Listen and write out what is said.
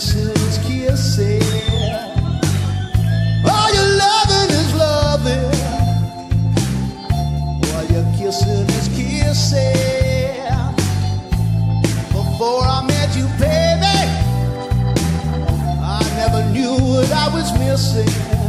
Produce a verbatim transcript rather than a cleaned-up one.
kissing is kissing. All your loving is loving. All your kissing is kissing. Before I met you, baby, I never knew what I was missing.